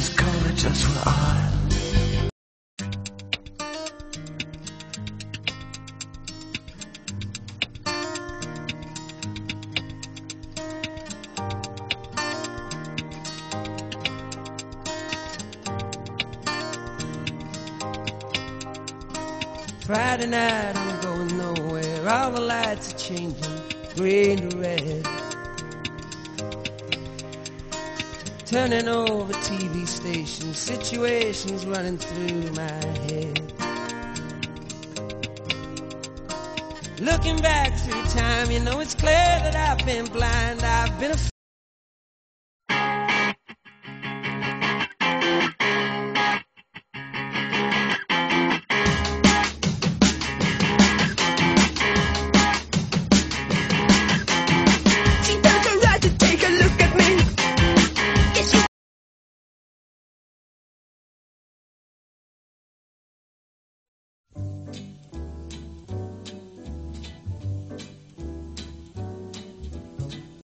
this color just for art. Friday night, I'm going nowhere. All the lights are changing, green to red. Turning over TV stations, situations running through my head. Looking back through time, you know it's clear that I've been blind. I've been a